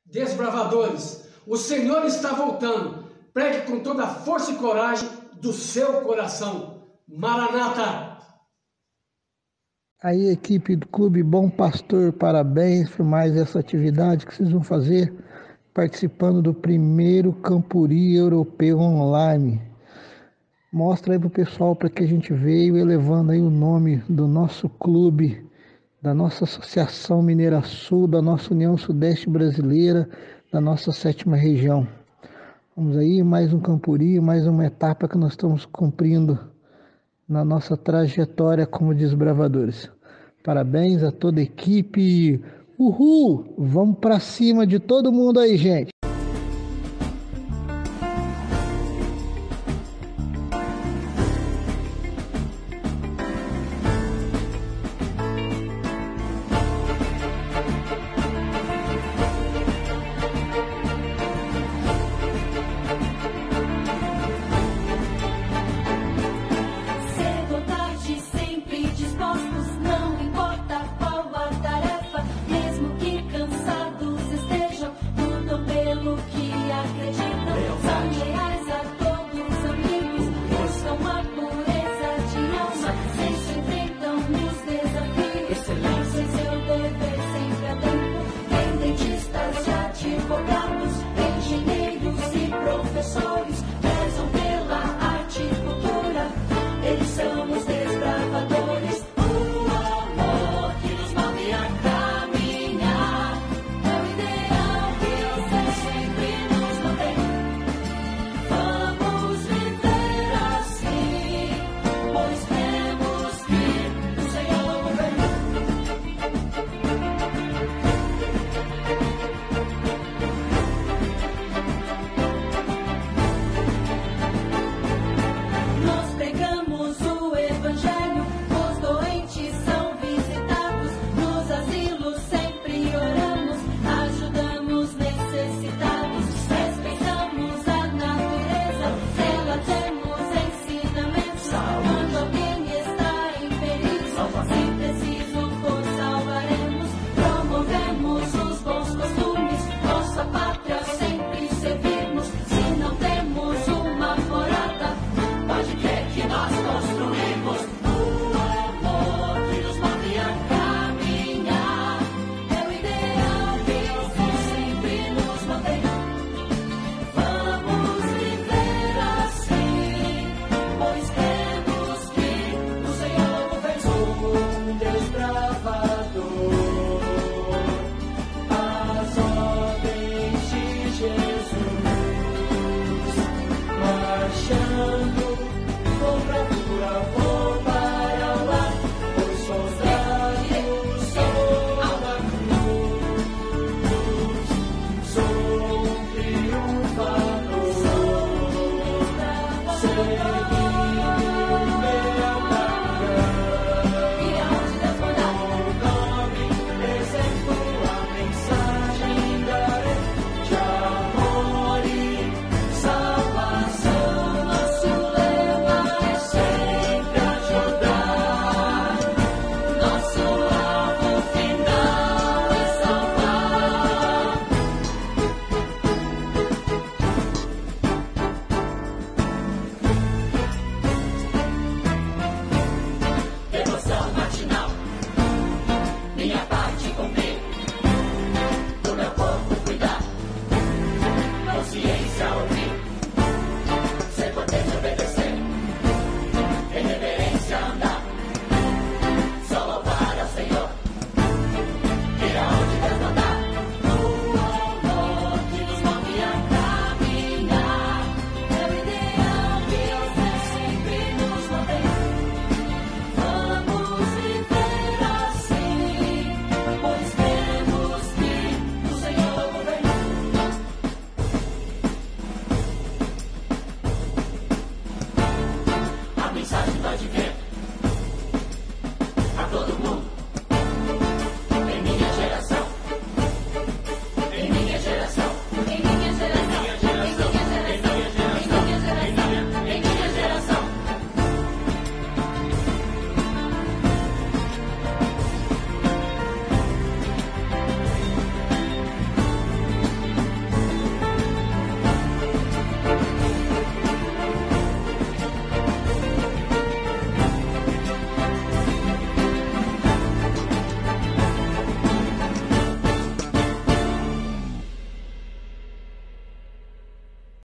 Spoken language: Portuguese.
Desbravadores, o Senhor está voltando. Pregue com toda a força e coragem do seu coração. Maranata! Aí, equipe do Clube Bom Pastor, parabéns por mais essa atividade que vocês vão fazer, participando do primeiro Campuri Europeu Online. Mostra aí pro pessoal para que a gente veio, elevando aí o nome do nosso clube, da nossa Associação Mineira Sul, da nossa União Sudeste Brasileira, da nossa 7ª região. Vamos aí, mais um Campuri, mais uma etapa que nós estamos cumprindo na nossa trajetória como desbravadores. Parabéns a toda a equipe. Uhul! Vamos para cima de todo mundo aí, gente.